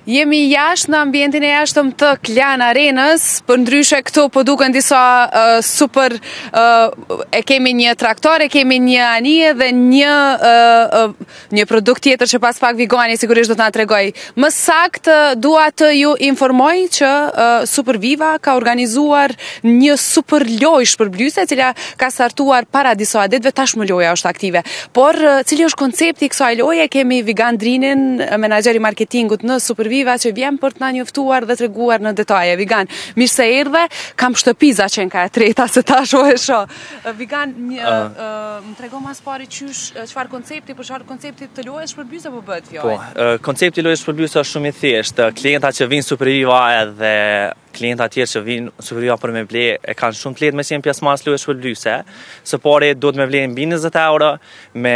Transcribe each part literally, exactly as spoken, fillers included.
Jemi jashtë në ambientin e jashtëm të Klan Arenës, për ndryshe këtu po duken disa uh, super, uh, e kemi një traktor, e kemi një anije dhe një, uh, uh, një produkt tjetër që pas pak Vigani sigurisht do të na tregoj. Më saktë dua të ju informoj që uh, Superviva ka organizuar një super lojë shpërblyese, e cila ka startuar para disa ditëve, tashmë loja është aktive. Por uh, cili është koncepti i kësaj loje? Kemi Vigan Drinin, menaxheri marketingut në Superviva, që vjen për të na njoftuar dhe treguar në detaje. Vigan, mirë se erdhe, kam shtëpiza që në ka e treta, se tash o e shoh. Vigan, një, uh, uh, më trego mas pari qysh, çfarë koncepti, për çfarë koncepti të lojës shpërblyese po bëhet fjalë? Po, uh, koncepti i lojës shpërblyese është shumë i thjeshtë. Klienta që vinë Superviva edhe klienta tjerë që vinë Superviva për me ble e kanë shumë të lehtë me qenë pjesëmarrës lojës shpërblyese. Së pari duhet me vlen mbi njëzet euro me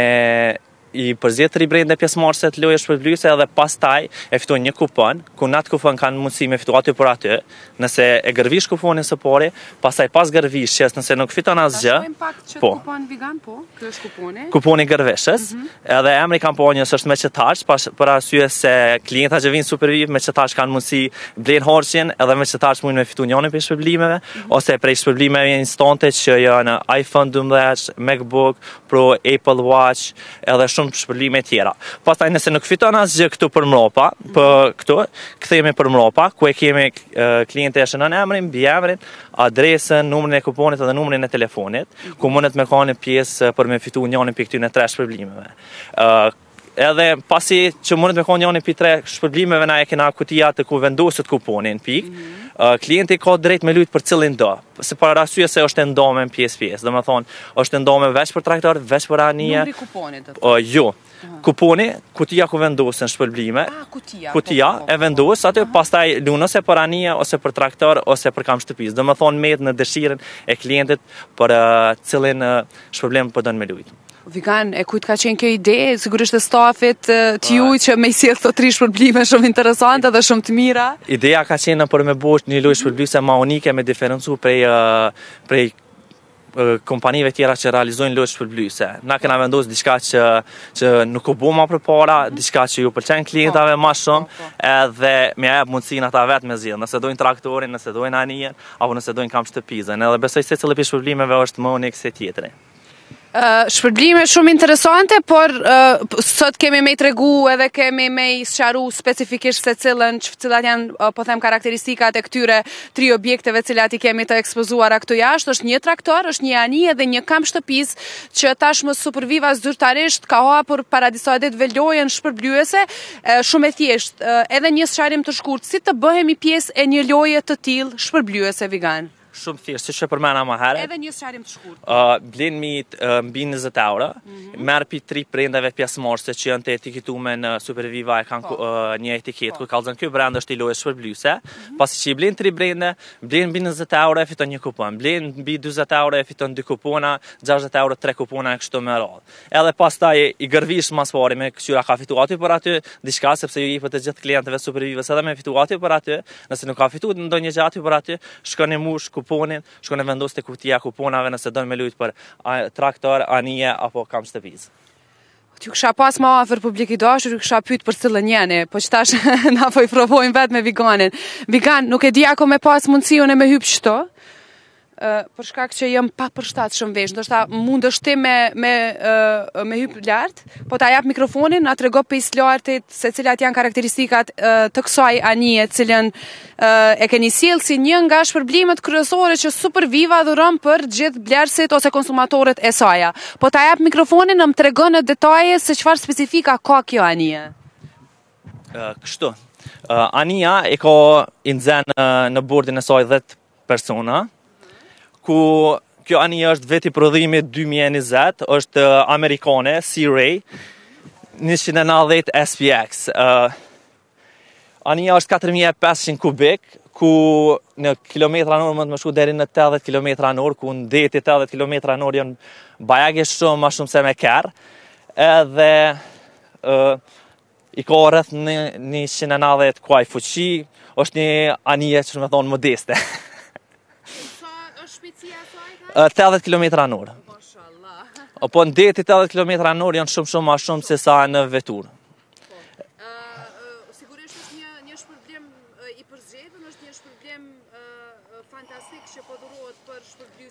i përzjet tri brende pjesëmarrëse të lojës shpërblyese edhe pastaj e fiton një kupon, ku në atë kupon kanë mundësi me fitu aty për aty, nëse e gërvish kuponin së pari, pastaj pas gërvishjes, nëse nuk fiton asgjë. Ta shojmë pak që po. Kupon Vigan, po, kjo është kuponi. Kuponi gërveshës, mm -hmm. edhe emri kampanjës është me qëtash, për arsye se klienta që vinë Superviv me qëtash kanë mundësi blen harqin, edhe me qëtash mund me fitu njënin për shpërblimeve, mm -hmm. ose prej shpërblimeve instante që janë iPhone dëmbëdhjetë, MacBook Pro, Apple Watch, edhe shumë shpërblime tjera. Pastaj nëse nuk fiton asgjë këtu për mropa, për këtu, kthehemi për mropa, ku e kemi uh, klienteshën në emrin, mbi emrin, adresën, numrin e kuponit edhe numrin e telefonit, ku mundet me kanë pjesë për me fitu njënin për këtyne tre shpërblimeve. Uh, Edhe pasi që mundet me kanë njënin për tre shpërblimeve, na e kena kutia të ku vendoset kuponin, pik, mm -hmm. uh, klienti ka drejt me lujt për cilin do, se për arsye se është ndome në pjesë pjesë, dhe me thonë, është ndome veç për traktor, veç për anije. Numri kuponit, të uh, Jo, uh-huh. kuponi, kutia ku vendosen shpërblime, ah, kutia, kutia po, po, po, e vendos, aty uh -huh. pastaj lun ose për anije, ose për traktor, ose për kam shtëpis, dhe me thonë med në dëshiren e klientit për uh, cilin uh, shpërblim për dënë me lujt. Vigan, e kujt ka qenë kjo ide, sigurisht e stafit të juj që me i sjell këto tri shpërblime shumë interesante dhe shumë të mira? Ideja ka qenë për me bosh një lojë shpërblyese ma unike, me diferencu prej, uh, prej uh, kompanive tjera që realizojnë lojë shpërblyese. Na kena vendosur diçka që, që nuk u bo ma përpara, mm-hmm. diçka që ju pëlqen klientave ma shumë, oh, oh. edhe me jep mundësinë ata vetë me zgjidh, nëse dojnë traktorin, nëse dojnë anijen, apo nëse dojnë kam shtëpizën. Edhe besoj se secili prej shpërblimeve është më unik se tjetri. Uh, shpërblime shumë interesante, por uh, sot kemi me i tregu edhe kemi me i sqaru specifikisht se cilën, cilat janë, uh, po them, karakteristikat e këtyre tri objekteve cilat i kemi të ekspozuara këtu jashtë. Është një traktor, është një anije dhe një kam shtëpis që tashmë Superviva zyrtarisht ka hapur para disa ditëve lojën shpërblyese, uh, shumë e thjesht. Uh, edhe një sqarim të shkurt, si të bëhemi pjesë e një loje të tillë shpërblyese, Vigan? Shumë thjesht, siç e përmenda më herët. Edhe një sqarim të shkurtër. Uh, blen mi uh, mbi njëzet euro, mm -hmm. merr pi tri brendave pjesëmarrëse që janë të etiketuar në Superviva, e kanë uh, një etiketë ku kallzon ky brand është i lojës shpërblyese. Mm -hmm. Pasi që i blen tri brende, blen mbi njëzet euro e fiton një kupon. Blen mbi dyzet euro e fiton dy kupona, gjashtëdhjetë euro tre kupona e kështu me radhë. Edhe pastaj i gërvish mas pari me këqyra ka fitu aty për aty diçka, sepse ju jepet të gjithë klientëve Supervivës edhe me fitu aty për aty. Nëse nuk ka fituar ndonjë gjë aty për aty, shkoni mush kuponin, shkon e vendos te kutia kuponave nëse don me lujt për a, traktor, anije apo kam shtëpis. Ty kisha pas ma afër publik i dashur, ju kisha pyet për cilën jeni, po që tash na po i provojmë vetë me Viganin. Vigan, nuk e di ako me pas mundësiun e me hyp çto. Uh, për shkak që jam pa përshtatshëm vesh, ndoshta mundesh ti me me uh, me hyp lart, po ta jap mikrofonin, na trego pejs lartit se cilat janë karakteristikat uh, të kësaj anije, cilën uh, e keni sjell si një nga shpërblimet kryesore që Superviva dhuron për gjithë blerësit ose konsumatorët e saj. Po ta jap mikrofonin, më tregon në detaje se çfarë specifika ka kjo anije. Uh, kështu. Uh, anija e ka i nxenë uh, në bordin e saj dhjetë persona, ku kjo anije është veti prodhimi dy mijë e njëzet, është uh, amerikane, Sea-Ray, njëqind e nëntëdhjetë S P X. Uh, anija është katër mijë e pesëqind kubik, ku në kilometra në orë mund të më shku deri në tetëdhjetë kilometra në orë, ku në deti tetëdhjetë kilometra në orë janë bajage shumë, ma shumë se me kerë, edhe uh, i ka rreth njëqind e nëntëdhjetë kuaj fuqi, është një anije që me thonë modeste. tetëdhjetë kilometra në orë. Po në deti tetëdhjetë kilometra në orë janë shumë shumë ma shumë se sa në vetur. Sigurisht është një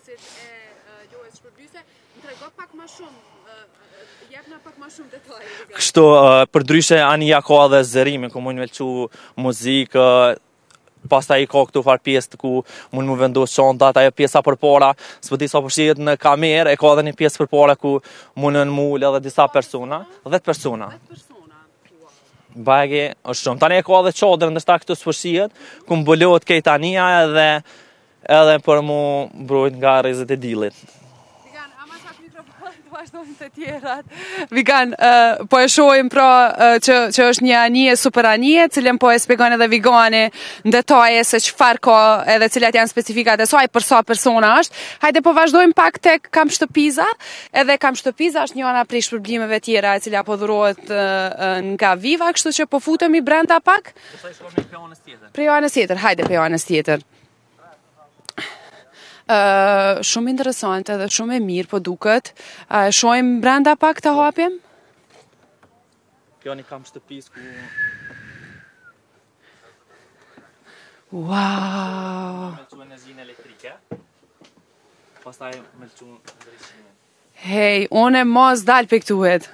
pjesët e lojës shpërblyese. Më trego pak më shumë, jepna pak më shumë detaje. Kështu, përdryshe Ania ka edhe zërime, ku mund me lëqu muzikë, pastaj i ka këtu farë pjesë ku mund mu vendos çantat, ajo pjesa përpara, s'po di sa përshihet në kamerë, e ka edhe një pjesë përpara ku mundën mu ul edhe disa persona, dhjetë persona. Bagi është shumë. Tani e ka edhe çadër ndërsa këtu s'përshihet, ku mbuluhet këtë Ania edhe edhe për mu mbrojt nga rrezet e dillit. Vazhdojmë të tjerat. Vigan, uh, po e shohim pra uh, që, që është një anije, super anije, cilën po e shpjegon edhe Vigani në detaje se çfarë ka edhe cilat janë specifikat e saj për sa persona është. Hajde po vazhdojmë pak tek Kam Shtëpiza. Edhe Kam Shtëpiza është një ana prej shpërblimeve tjera e cila po dhurohet uh, nga Viva, kështu që po futemi brenda pak. Prej anës tjetër, hajde prej anës tjetër. Uh, shumë interesante dhe shumë e mirë po duket. Uh, shohim brenda pak të hapjem? Kjo një Kam Shtëpis ku... Wow! Me lëqu energjinë elektrike. Pastaj me lëqu ndryshimin. Hej, unë e mos dal për këtuhet.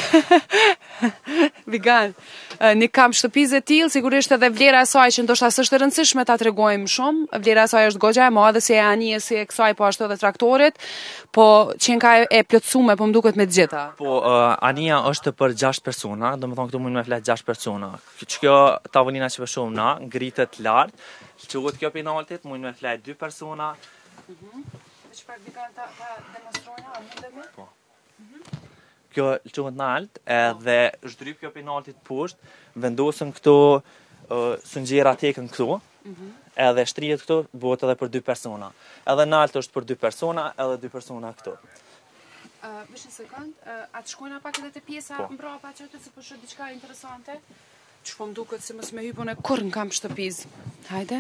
Vigan, një Kam Shtëpiz e tillë, sigurisht edhe vlera e saj që ndoshta s'është e rëndësishme ta tregojmë shumë. Vlera e saj është goxha e madhe si e anijes, si e kësaj, po ashtu edhe traktorit, po qenka e plotësume, po më duket me të gjitha. Po, uh, Ania është për gjashtë persona, do më thonë këtu mund me flet gjashtë persona. Që kjo tavolina që për shumë na, ngritet lartë, quhet kjo penaltit, mund me flet dy persona. Mhm. Çfarë Vigan ta ta demonstrojna, a mundemi? Po. Kjo quhet nalt, edhe shdryp kjo penaltit poshtë, vendosën këtu uh, sungjera tekën këtu, mm-hmm. edhe shtrihet këtu, bëhet edhe për dy persona. Edhe nalt është për dy persona, edhe dy persona këtu. Uh, Vish një sekund, uh, a të shkojna pak edhe te pjesa po. mbrapa që të se po shoh diçka interesante? Që po më duket se mos me hypun e kur në Kam Shtëpiz. Hajde.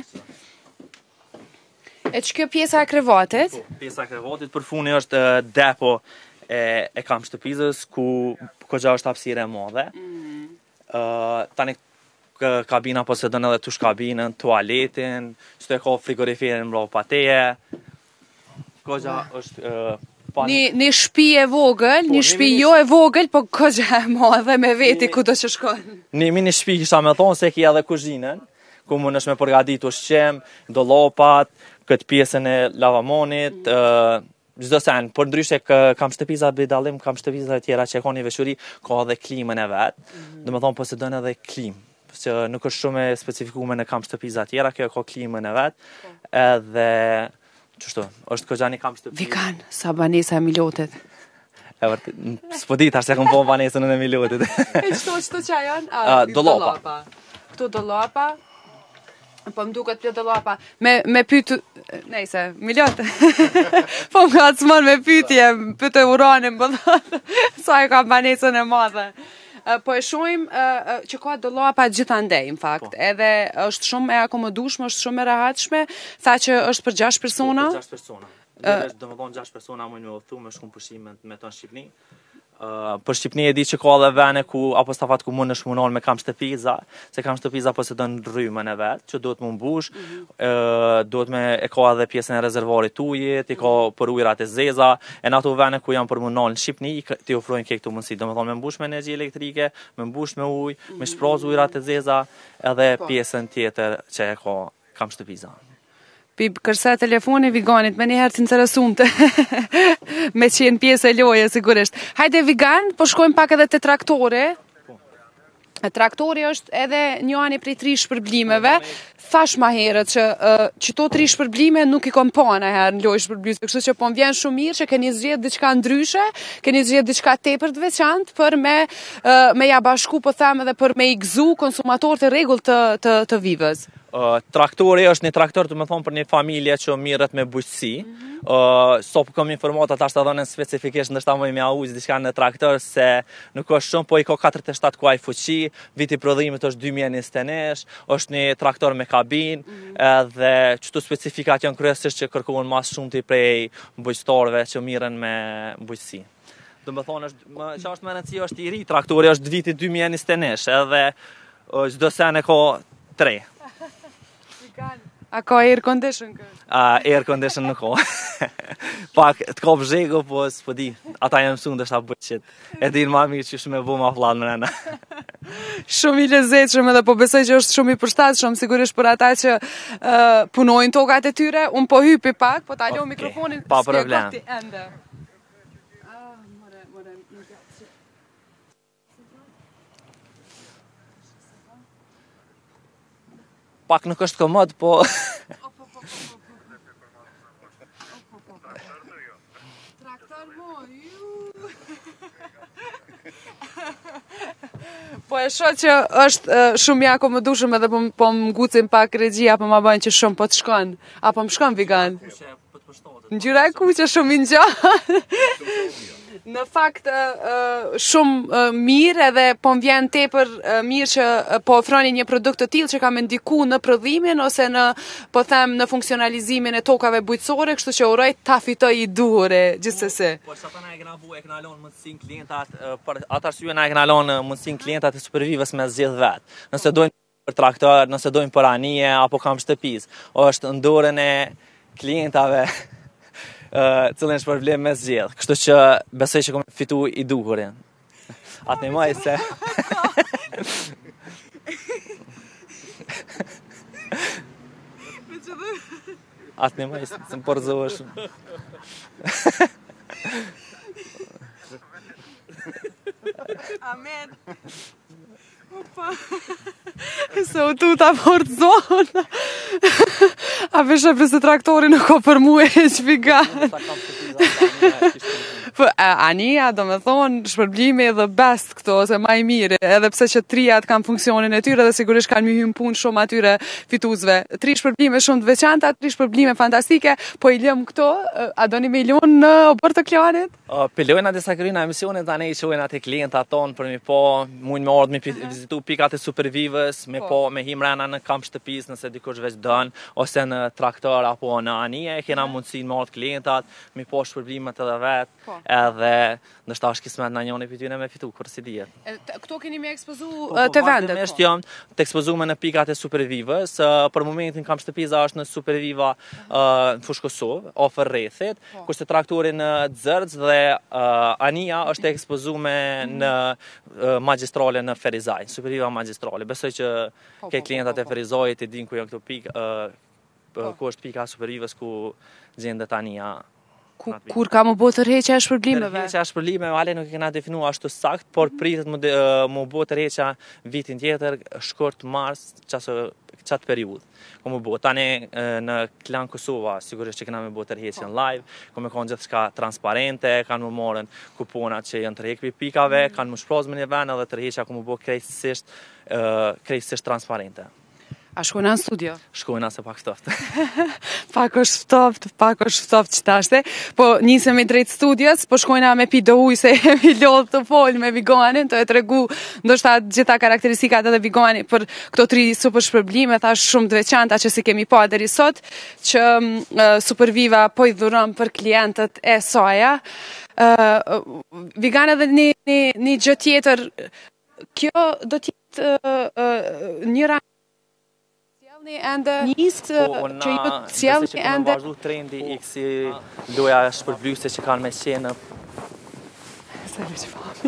E që kjo pjesa e krevatit? Po, pjesa e krevatit për funi është uh, depo e, e Kam Shtëpizës, ku kogja është hapësire e madhe. Mm. Uh, tani kabina posedon edhe tush kabinën, tualetin, që të e ka frigoriferin mbrapa pateje. Kogja wow. është... Uh, Një, një shtëpi e vogël, po, një shtëpi jo e vogël, po kogja e madhe me veti ku do që shkon. Një mini shtëpi kisha me thonë se ki edhe kuzhinën, ku mund është me përgadit ushqim, dollapat, këtë pjesën e lavamonit, mm. uh, çdo sen, por ndryshe Kam Shtëpiza bëj dallim, Kam Shtëpiza e tjera që ka një veçori, ka edhe klimën e vet. Mm. Do të thonë posedon edhe klimë, që nuk është shumë e specifikuar në Kam Shtëpiza të tjera, kjo ka klimën e vet. Mm. Edhe qështu, është kogja një Kam Shtëpiza. Vigan, sa banesa e milotet. E vërtet, s'po di tash se kam po banesën e milotet. E qëto, qëto qa janë? Uh, dollapa. Këtu dollapa. Po më duket plot dollapa. Me, me pytë, nejse, milot. Po më ka të me pytje, pyte uranin, po thotë, sa e ka banesën e madhe. Uh, po e shohim uh, që ka dollapa gjithandej, në fakt. Po. Edhe është shumë e akomodueshme, është shumë e rehatshme. Tha që është për gjashtë persona. Po, për gjashtë persona. Uh, do të thonë gjashtë persona mund me udhëtu me shkum pushim me tonë Shqipni. Uh, për Shqipni e di që ka edhe vene ku apo stafat ku mund është munon me Kam Shtëpiza, se Kam Shtëpiza posedon rrymën e vet, që duhet më mbush, mm -hmm. uh, duhet me e ka edhe pjesën e rezervorit ujit, i ka për ujrat e zeza, e në ato vene ku janë për munon në Shqipni, ti ofrojnë ke këtu mundësi, do të thonë me mbush me energji elektrike, me mbush me ujë, mm -hmm. me shpraz ujrat e zeza, edhe po. Pjesën tjetër që e ka Kam Shtëpiza. Pi kërsa telefoni Viganit, me njëherë të interesumte me qenë pjesë e loje, sigurisht. Hajde Vigan, po shkojmë pak edhe të traktori. Po. Traktori është edhe një ani prej tri shpërblimeve. Thash ma herët që uh, qëto tri shpërblime nuk i kom pa në herë në lojë shpërblime, kështu që po më vjen shumë mirë që keni zgjedhë diçka ndryshe, keni zgjedhë diçka tepër të veçantë për me, uh, me ja bashku, po them edhe për me i gëzu konsumatorët e rregull të, të, të Vivës. Uh, traktori është një traktor të më thonë për një familje që mirët me bujqësi. Mm -hmm. uh, so për kom informata ta është të dhënën specifikisht nështë ta më i me aujës diçka në traktor se nuk është shumë, po i ka katërdhjetë e shtatë kuaj fuqi, viti prodhimit është dy mijë e njëzet e një, është një traktor me kabin, mm -hmm. edhe qëtu specifikat janë kryesisht që kërkohen mas shumë të i prej bujqëtarëve që mirën me bujqësi. Do më thonë, është, më, që është më rëndësi është i ri traktori, është viti dy mijë e njëzet e një, edhe uh, çdo sen e ka tre. A ka air condition kë? Uh, air condition nuk ka. Pak të ka bzhego, po s'po di. Ata janë mësuar ndoshta bëhet. E din më mirë që shumë bu më vllall mrena. Shumë i lezetshëm edhe po besoj që është shumë i përshtatshëm sigurisht për ata që uh, punojnë tokat e tyre. Un po hypi pak, po ta lëm Okay, mikrofonin. pa problem. Pak nuk është komod, po Po e shoh që është uh, shumë i akomodueshëm edhe po, po më ngucin pak regjia, po ma bëjnë që shumë po të shkon. Apo më shkon vegan? Ngjyra e kuqe shumë i ngjallë. Në fakt uh, shumë uh, mirë edhe po më vjen tepër uh, mirë që uh, po ofroni një produkt të tillë që ka më ndiku në prodhimin ose në po them në funksionalizimin e tokave bujqësore, kështu që uroj ta fitoj i duhur gjithsesi. Po çfarë na e kena bu e kena lënë mundsinë klientat për atë arsye na e kena lënë mundsinë klientat e supervivës me zgjedh vet. Nëse dojnë për traktor, nëse dojnë për anije apo kam shtëpis, është në dorën e klientave Uh, cilën është problem me zgjedh. Kështu që besoj që kom fitu i duhurin. Atë një maj se... Atë një maj se më përzohesh. Amen. Opa. Se u tu ta forzohën. A veshe përse traktori nuk ka për mu e që vegan. Po, Ania, do me thonë, shpërblimi dhe best këto, ose ma i mire, edhe pse që trijat kanë funksionin e tyre dhe sigurisht kanë mi hymë punë shumë atyre fituzve. Tri shpërblime shumë të veçanta, tri shpërblime fantastike, po i lëm këto, a do një milion në obër të klanit? Pëllojnë disa kërina emisionet, tani i qojnë atë klientat tonë për mi po, mujnë me ordë, me vizitu pikat e supervivës, me po, me him rena në kamp shtëpis nëse dikush veç dënë, ose në traktor apo në anije, e kena mundësin me ordë klientat, me po shpërblimet edhe vetë, po. Edhe ndoshta është kismet në njëni për tyne me fitu, kërë si dijet. Këto keni me ekspozu po, të vendet? Po, po, jam të ekspozume në pikat e supervivës, për momentin kam shtëpiza është në superviva në Fushë Kosovë, ofër rrethit, po. Kurse traktorin në Dzërgj dhe uh, Ania është ekspozume në uh, magistrale në Ferizaj, superviva magistrale. Besoj që po, ke klientat e Ferizajit i din ku janë këto pikë, uh, po. Ku është pika supervivës ku gjendet Ania. Kur ka më bo tërheqja e shpërblimeve? Tërheqja e shpërblimeve, ale nuk e kena definua ashtu sakt, por pritet më, më bo tërheqja vitin tjetër, shkurt mars, qatë periud. Ko më bo, tani në Klan Kosova, sigurisht që kena me bo tërheqja në live, ko me konë gjithë shka transparente, kanë më morën kuponat që janë tërheq për pikave, kanë më shproz me një ven, edhe tërheqja ko më bo krejtësisht, krejtësisht transparente. A shkojna në studio? Shkojna se pak ftoft. Pak është ftoft, pak është ftoft që tashte. Po nisemi drejt studios, po shkojna me pi do uj se jemi lodhë të folë me Vigonin, të e tregu ndoshta gjitha karakteristikat edhe Vigoni për këto tri super shpërblime, thash shumë të veçanta që si kemi pa deri sot, që uh, Superviva po i dhuron për klientët e soja. Uh, Vigan edhe një, një, një gjë tjetër, kjo do t'jetë uh, uh, një rang ende nisë që ju të sjellni ende. Besoj që këmë vazhdu trendi i kësi loja shpërblyese që kanë me qenë. Sa që fami.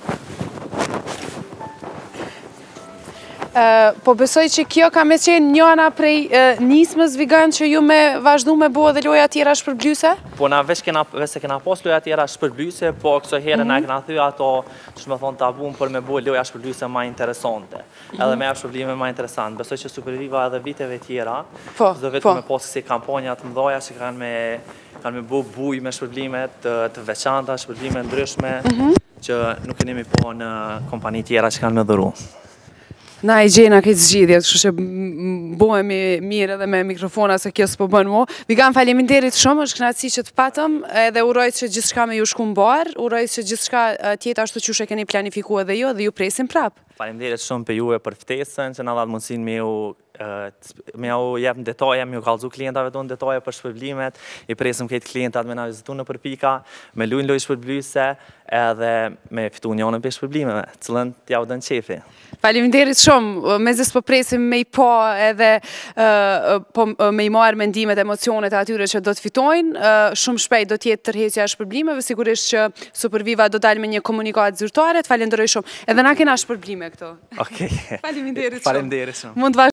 Uh, po besoj që kjo ka me qenë njëna prej uh, nismës Vigan që ju me vazhdu me bo dhe loja tjera shpërblyese? Po na veç kena, veç kena pos loja tjera shpërblyese, po këso herë mm -hmm. na kena thyë ato që me thonë tabun për me bo loja shpërblyese ma interesante. Mm -hmm. Edhe me e shpërblime ma interesant. Besoj që Superviva edhe viteve tjera, po, dhe vetë po. Me posë si kampanjat mdoja që kanë me, kanë me bo buj me shpërblimet të, të veçanta, shpërblime ndryshme, mm -hmm. që nuk keni mi po në kompani tjera që kanë me dhuru. Na i gjena këtë zgjidhjet, kështu që bohemi mirë edhe me mikrofona se kjo s'po bën mo. Vigan, faleminderit shumë, është kënaqësi që të patëm, edhe uroj që gjithçka me ju shku mbar, uroj që gjithçka tjetër ashtu që e keni planifikuar edhe ju dhe ju presim prap. Faleminderit shumë për juve për ftesën që na dha mundësinë me ju me u jep në detaje, me u kallëzu klientave tonë detaje për shpërblimet, i presim këtë klientat me na vizitu në përpika, me lujnë lojë shpërblise, edhe me fitu njënën për shpërblimeve, cilën t'ja u dënë qefi. Faleminderit shumë, me zës po presim me i po edhe po me i marrë mendimet, emocionet e atyre që do të fitojnë, shumë shpejt do t'jetë tërheqja e shpërblimeve, sigurisht që Superviva do dalë me një komunikat zyrtare, të falenderoj shumë, edhe na kena shpërblime këto. Okej. Faleminderit shumë. Faleminderit shumë. Mund